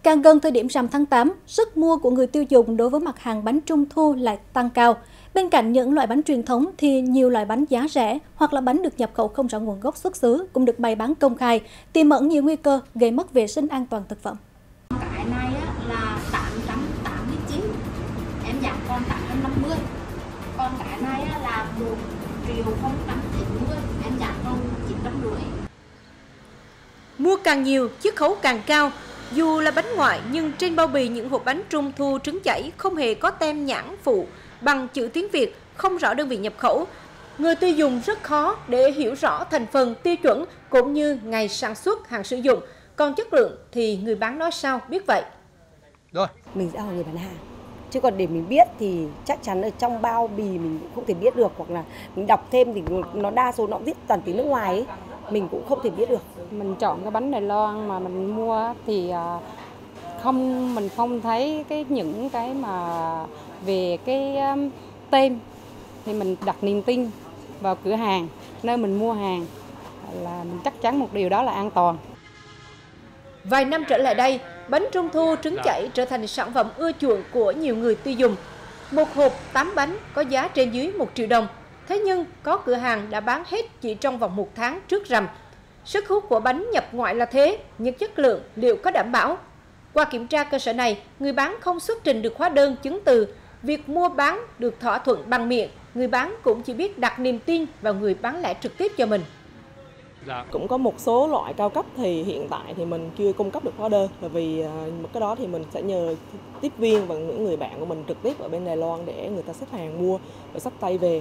Càng gần thời điểm rằm tháng 8, sức mua của người tiêu dùng đối với mặt hàng bánh trung thu lại tăng cao. Bên cạnh những loại bánh truyền thống thì nhiều loại bánh giá rẻ hoặc là bánh được nhập khẩu không rõ nguồn gốc xuất xứ cũng được bày bán công khai, tiềm ẩn nhiều nguy cơ gây mất vệ sinh an toàn thực phẩm. Cái này là 889, em giảm còn 850. Còn cái này là 1.090, em giảm còn 950. Mua càng nhiều, chiết khấu càng cao. Dù là bánh ngoại nhưng trên bao bì những hộp bánh trung thu trứng chảy không hề có tem nhãn phụ bằng chữ tiếng Việt, không rõ đơn vị nhập khẩu. Người tiêu dùng rất khó để hiểu rõ thành phần, tiêu chuẩn cũng như ngày sản xuất, hàng sử dụng. Còn chất lượng thì người bán nói sao biết vậy. Rồi, mình sẽ là người bán hàng. Chứ còn để mình biết thì chắc chắn ở trong bao bì mình cũng không thể biết được, hoặc là mình đọc thêm thì nó đa số nó viết toàn tiếng nước ngoài ấy, mình cũng không thể biết được. Mình chọn cái bánh Đài Loan mà mình mua thì mình không thấy những cái mà về cái tem thì mình đặt niềm tin vào cửa hàng nơi mình mua hàng là mình chắc chắn một điều đó là an toàn. Vài năm trở lại đây, bánh trung thu trứng chảy trở thành sản phẩm ưa chuộng của nhiều người tiêu dùng. Một hộp 8 bánh có giá trên dưới 1 triệu đồng. Thế nhưng có cửa hàng đã bán hết chỉ trong vòng 1 tháng trước rằm. Sức hút của bánh nhập ngoại là thế, nhưng chất lượng liệu có đảm bảo? Qua kiểm tra cơ sở này, người bán không xuất trình được hóa đơn chứng từ. Việc mua bán được thỏa thuận bằng miệng, người bán cũng chỉ biết đặt niềm tin vào người bán lẻ trực tiếp cho mình. Cũng có một số loại cao cấp thì hiện tại thì mình chưa cung cấp được hóa đơn, bởi vì cái đó thì mình sẽ nhờ tiếp viên và những người bạn của mình trực tiếp ở bên Đài Loan để người ta xếp hàng mua và xách tay về.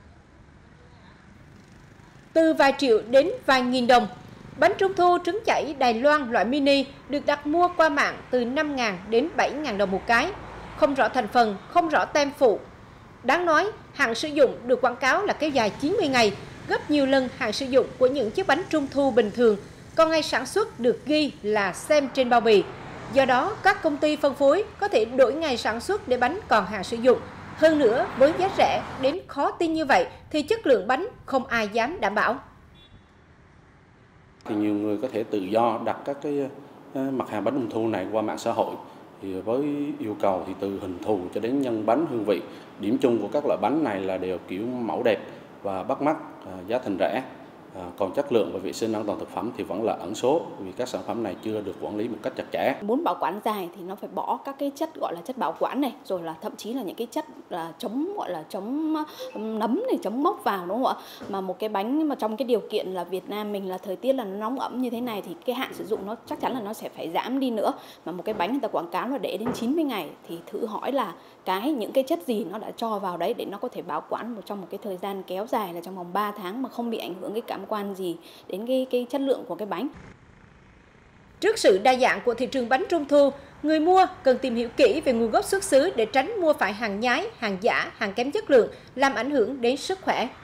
Từ vài triệu đến vài nghìn đồng, bánh trung thu trứng chảy Đài Loan loại mini được đặt mua qua mạng từ 5.000 đến 7.000 đồng một cái, không rõ thành phần, không rõ tem phụ. Đáng nói, hạn sử dụng được quảng cáo là kéo dài 90 ngày, gấp nhiều lần hạn sử dụng của những chiếc bánh trung thu bình thường, còn ngày sản xuất được ghi là xem trên bao bì. Do đó, các công ty phân phối có thể đổi ngày sản xuất để bánh còn hạn sử dụng. Hơn nữa, với giá rẻ đến khó tin như vậy thì chất lượng bánh không ai dám đảm bảo. Thì nhiều người có thể tự do đặt các cái mặt hàng bánh trung thu này qua mạng xã hội. Thì với yêu cầu thì từ hình thù cho đến nhân bánh, hương vị, điểm chung của các loại bánh này là đều kiểu mẫu đẹp và bắt mắt, giá thành rẻ. Còn chất lượng và vệ sinh an toàn thực phẩm thì vẫn là ẩn số, vì các sản phẩm này chưa được quản lý một cách chặt chẽ. Muốn bảo quản dài thì nó phải bỏ các cái chất gọi là chất bảo quản này, rồi là thậm chí là những cái chất là chống nấm này, chống mốc vào, đúng không ạ? Mà một cái bánh mà trong cái điều kiện là Việt Nam mình là thời tiết là nó nóng ẩm như thế này thì cái hạn sử dụng nó chắc chắn là nó sẽ phải giảm đi nữa. Mà một cái bánh người ta quảng cáo là để đến 90 ngày thì thử hỏi là những cái chất gì nó đã cho vào đấy để nó có thể bảo quản trong một cái thời gian kéo dài là trong vòng 3 tháng mà không bị ảnh hưởng cái cảm quan gì đến cái chất lượng của cái bánh. Trước sự đa dạng của thị trường bánh trung thu, người mua cần tìm hiểu kỹ về nguồn gốc xuất xứ để tránh mua phải hàng nhái, hàng giả, hàng kém chất lượng làm ảnh hưởng đến sức khỏe.